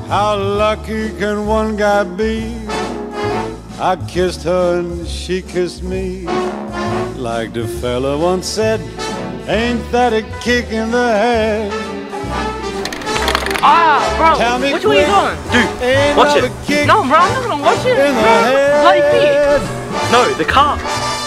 How lucky can one guy be? I kissed her and she kissed me. Like the fella once said, ain't that a kick in the head? Ah, bro, Tell me which way you going? Dude, watch it. No, bro, I'm not gonna watch it. In the Bro, head. bloody feet. No, the car.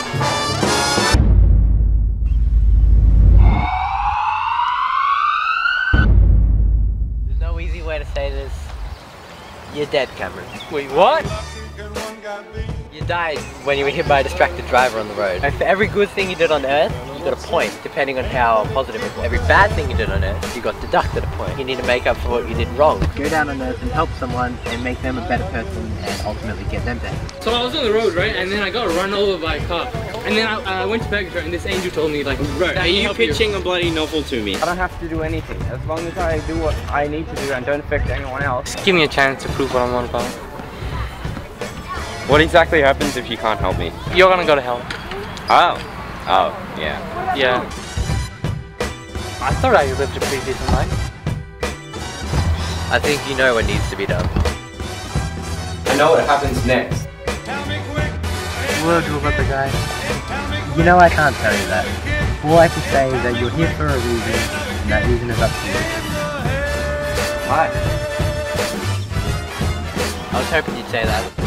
There's no easy way to say this. You're dead, Cameron. Wait, what? You died when you were hit by a distracted driver on the road. And for every good thing you did on Earth, you got a point, depending on how positive it was. Every bad thing you did on Earth, you got deducted a point. You need to make up for what you did wrong. Go down on Earth and help someone and make them a better person and ultimately get them better. So I was on the road, right? And then I got run over by a car. And then I went to Purgatory and this angel told me, like, bro, Are you pitching a bloody novel to me? I don't have to do anything. As long as I do what I need to do and don't affect anyone else. Just give me a chance to prove what I'm on about. What exactly happens if you can't help me? You're gonna go to hell. Oh, yeah. Yeah. I thought I lived a pretty decent life. I think you know what needs to be done. I know what happens next. What do about the guy? You know I can't tell you that. All I can say is that you're here for a reason, and that reason is up to you. Hi. I was hoping you'd say that.